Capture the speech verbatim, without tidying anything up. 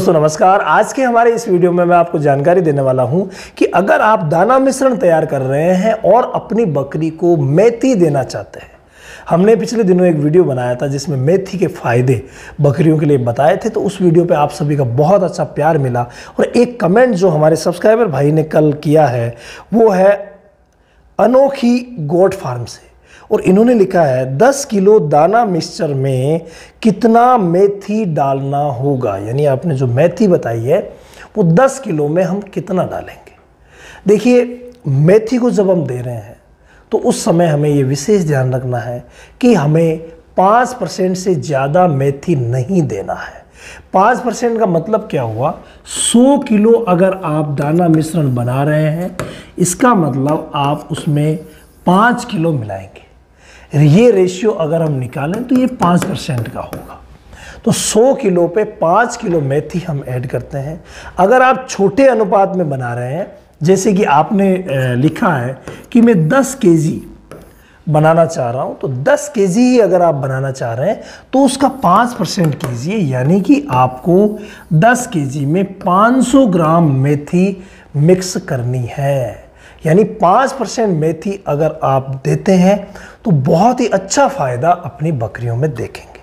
दोस्तों नमस्कार। आज के हमारे इस वीडियो में मैं आपको जानकारी देने वाला हूं कि अगर आप दाना मिश्रण तैयार कर रहे हैं और अपनी बकरी को मेथी देना चाहते हैं। हमने पिछले दिनों एक वीडियो बनाया था जिसमें मेथी के फायदे बकरियों के लिए बताए थे, तो उस वीडियो पे आप सभी का बहुत अच्छा प्यार मिला। और एक कमेंट जो हमारे सब्सक्राइबर भाई ने कल किया है वो है अनोखी गोट फार्म से, और इन्होंने लिखा है दस किलो दाना मिक्सचर में कितना मेथी डालना होगा। यानी आपने जो मेथी बताई है वो दस किलो में हम कितना डालेंगे। देखिए, मेथी को जब हम दे रहे हैं तो उस समय हमें ये विशेष ध्यान रखना है कि हमें पाँच परसेंट से ज़्यादा मेथी नहीं देना है। पाँच परसेंट का मतलब क्या हुआ? सौ किलो अगर आप दाना मिश्रण बना रहे हैं, इसका मतलब आप उसमें पाँच किलो मिलाएंगे। ये रेशियो अगर हम निकालें तो ये पाँच परसेंट का होगा। तो सौ किलो पे पाँच किलो मेथी हम ऐड करते हैं। अगर आप छोटे अनुपात में बना रहे हैं, जैसे कि आपने लिखा है कि मैं दस केजी बनाना चाह रहा हूँ, तो दस केजी ही अगर आप बनाना चाह रहे हैं तो उसका पाँच परसेंट कीजिए, यानी कि आपको दस केजी में पाँच सौ ग्राम मेथी मिक्स करनी है। यानी पाँच परसेंट मेथी अगर आप देते हैं तो बहुत ही अच्छा फ़ायदा अपनी बकरियों में देखेंगे।